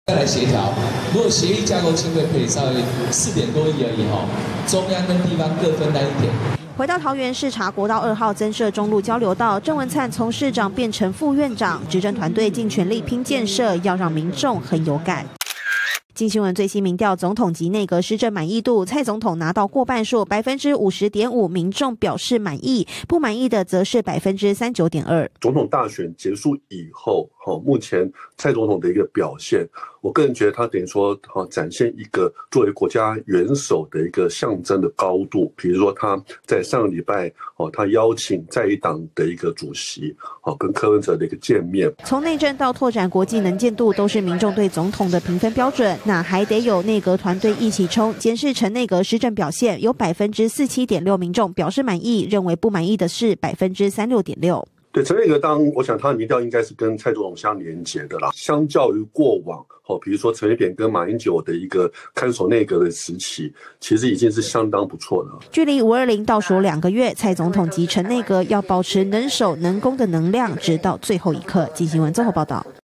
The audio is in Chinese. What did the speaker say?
再来协调，如果协议架构经费可以稍微4点多亿而已哈，中央跟地方各分担一点。 回到桃园市察国道2号增设中路交流道，郑文灿从市长变成副院长，执政团队尽全力拼建设，要让民众很有感。经新闻最新民调，总统及内阁施政满意度，蔡总统拿到过半数，50.5%，民众表示满意，不满意的则是39.2%。 总统大选结束以后，目前蔡总统的一个表现，我个人觉得他等于说，展现一个作为国家元首的一个象征的高度。比如说他在上个礼拜，他邀请在野党的一个主席，跟柯文哲的一个见面。 从内政到拓展国际能见度，都是民众对总统的评分标准。那还得有内阁团队一起冲，监视陈内阁施政表现，有47.6%民众表示满意，认为不满意的是36.6%。 对陈内阁，我想他的民调应该是跟蔡总统相连结的啦。相较于过往，比如说陈水扁跟马英九的一个看守内阁的时期，其实已经是相当不错的。 距离520倒数2个月，蔡总统及陈内阁要保持能守能攻的能量，直到最后一刻。经新闻综合报道。